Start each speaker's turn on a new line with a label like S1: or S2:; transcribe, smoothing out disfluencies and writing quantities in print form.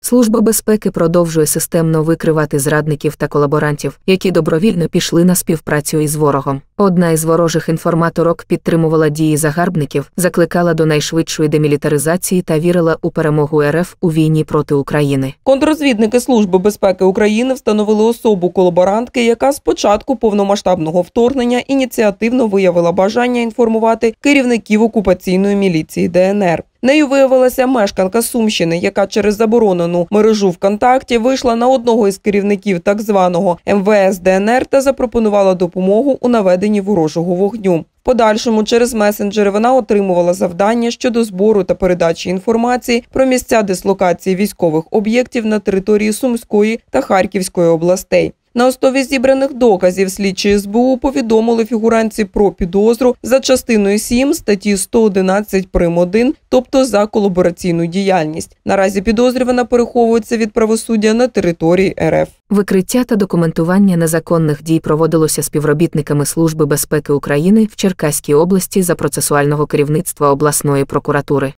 S1: Служба безпеки продовжує системно викривати зрадників та колаборантів, які добровільно пішли на співпрацю із ворогом. Одна із ворожих інформаторок підтримувала дії загарбників, закликала до найшвидшої демілітаризації та вірила у перемогу РФ у війні проти України.
S2: Контррозвідники Служби безпеки України встановили особу колаборантки, яка з початку повномасштабного вторгнення ініціативно виявила бажання інформувати керівників окупаційної міліції ДНР. Нею виявилася мешканка Сумщини, яка через заборонену мережу ВКонтакті вийшла на одного із керівників так званого МВС ДНР та запропонувала допомогу у наведенні ворожого вогню. В подальшому через месенджери вона отримувала завдання щодо збору та передачі інформації про місця дислокації військових об'єктів на території Сумської та Харківської областей. На основі зібраних доказів слідчі СБУ повідомили фігурантці про підозру за частиною 7 статті 111 прим. 1, тобто за колабораційну діяльність. Наразі підозрювана переховується від правосуддя на території РФ.
S1: Викриття та документування незаконних дій проводилося співробітниками Служби безпеки України в Черкаській області за процесуального керівництва обласної прокуратури.